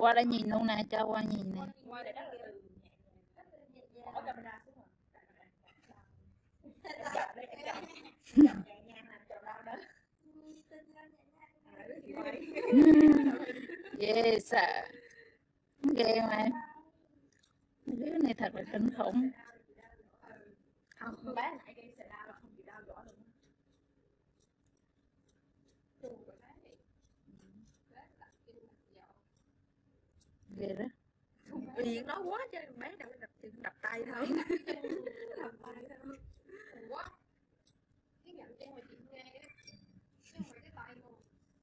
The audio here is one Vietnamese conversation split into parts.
qua đây nhìn luôn nè, cho qua nhìn nè. Yes ạ. Ghê mà. Đứa này thật là kinh khủng. Không, bán lại cây xà đau là không chịu đau giỏi luôn. Ghê đó. Uyển nói quá chứ bé đâu đập tay thôi. Đập tay thôi. Quá. Cái nhận trang mà chị nghe á. Chứ không phải cái tay luôn.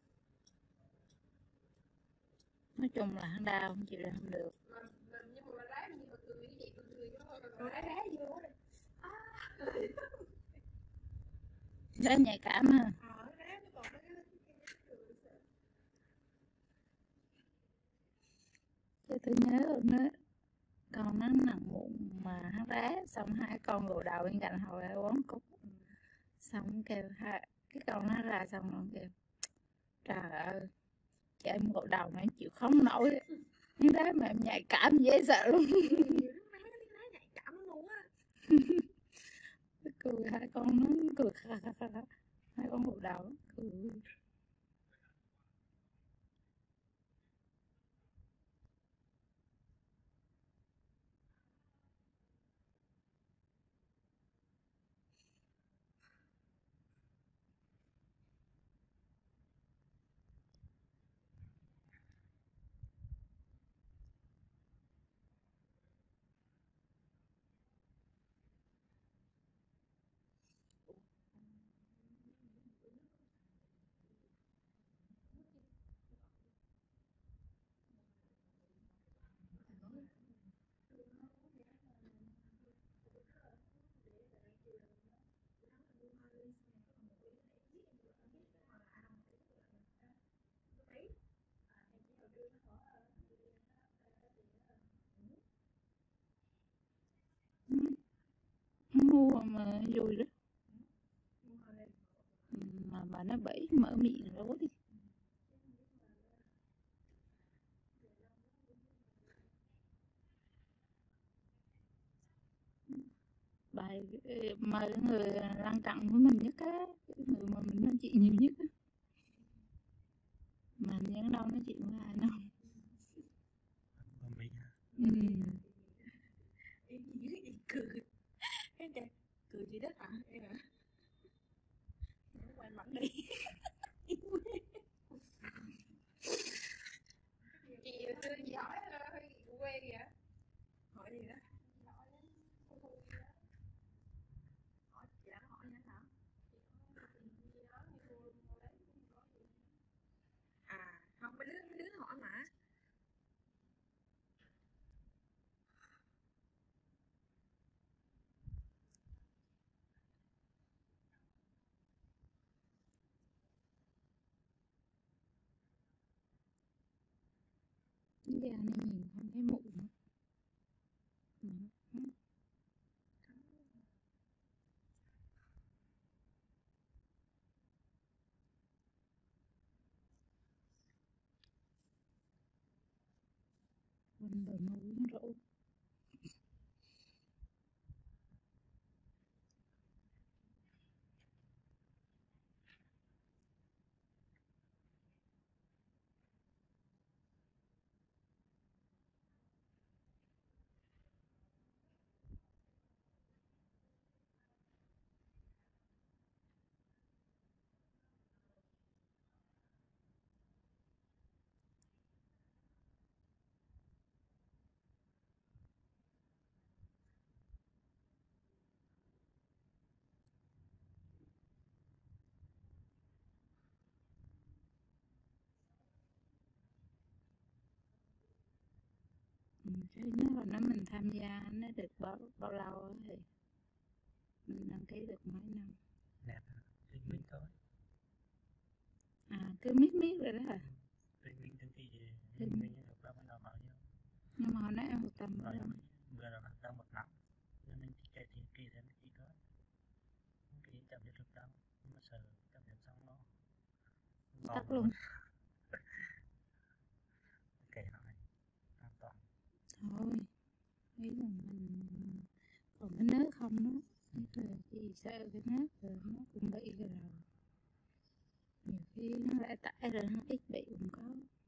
Nói chung là hắn đau không chịu ra không được. Nhưng mà rái như mà cười cái gì cười nó rái vô đây. Rất nhạy cảm ha. Chứ tôi nhớ nó con nó nặng bụng mà hắn rá, xong hai con gù đầu bên cạnh hồi quán cúc, xong kêu cái con nó ra xong rồi kêu trời ơi chị em gù đầu mà em chịu không nổi, hắn rá mà em nhạy cảm dễ sợ luôn. Nhạy cảm luôn á. Cười hai con nó cười hai con gù đầu cười. Mua mà vui đó. Mà nó bẫy mở miệng lố đi. Bài mời người lan trọng với mình nhất á, người mà mình nói chuyện nhiều nhất á. Mà nhớ đâu nói chuyện với ai đâu. Cười gì đất hả? Quên bẵng đi. Chị xưa chị hỏi quê kìa. Hỏi gì đó? Hỏi chị đã hỏi nữa hả? À không, mấy đứa hỏi mà. Giờ này nhìn không thấy mụn nữa. Quanh bờ môi uống rượu. Cái nếu mà nó mình tham gia nó được bao lâu thì mình đăng ký được mấy năm. Nè, mình thôi. À cứ miết rồi đó hả? Mình đăng ký thì mình được bao nhiêu bao nhiêu. Nhưng mà hồi nãy em một tầm rồi vừa là đang một năm nên mình chỉ chạy tiền kỳ thêm kỹ thôi, kỹ chậm được được đâu, nhưng mà sợ chậm được xong nó tắt luôn. kệ nói Ý là mình còn cái nớt không đó, ý là chị sợ cái nớt rồi nó cũng bị rồi, nhiều khi nó lại tải rồi nó ít bị cũng có,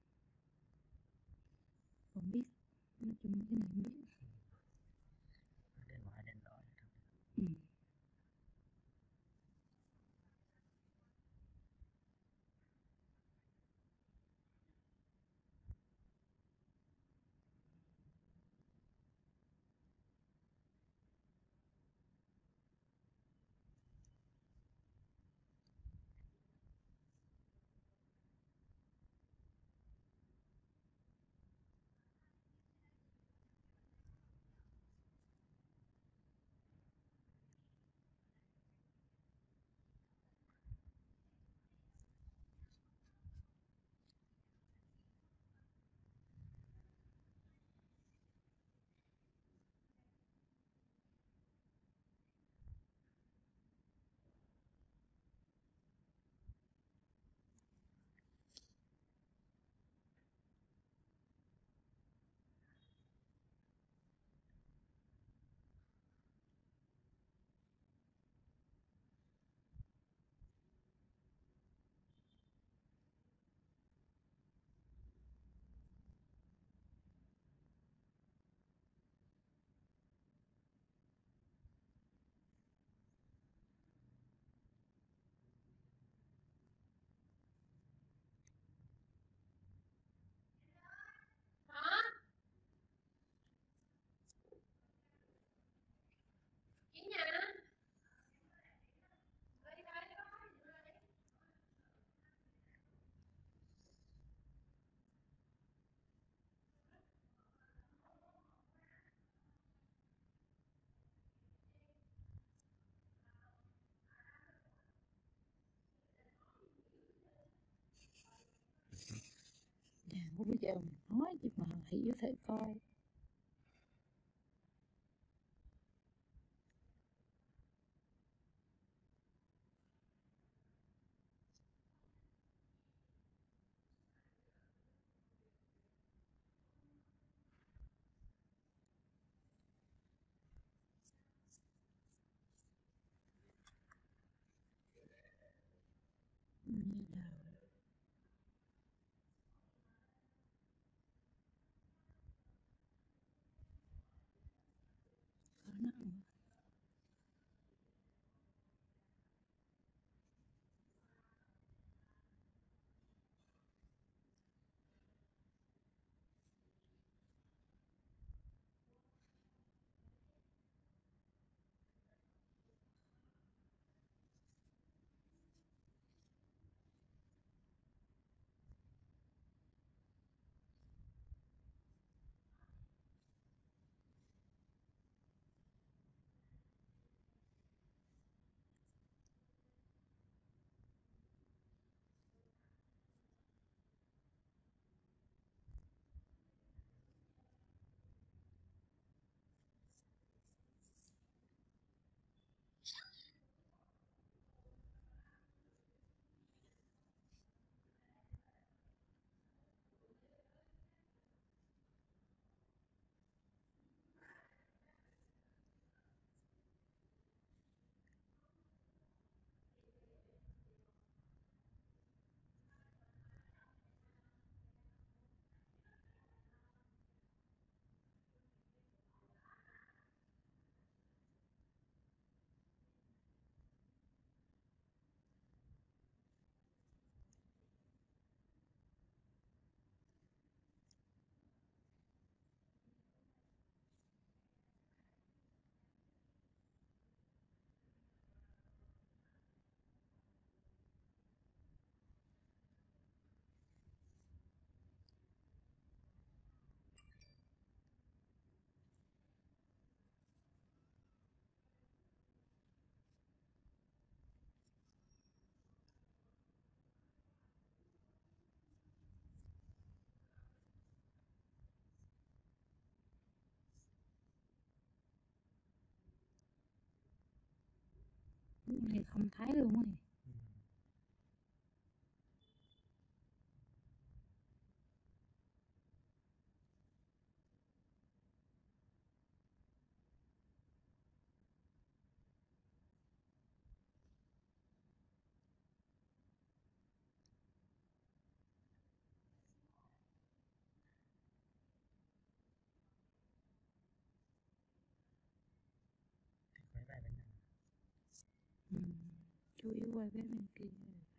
không biết, nói chung cái này không biết. Đến ngoài đến đó. Ừ. Hả? Chị nhà. Dạ, bây giờ mình nói chứ mà hiểu thử coi. Như là có nặng. Lúc này không thấy luôn rồi. chủ yếu qua bếp bên kia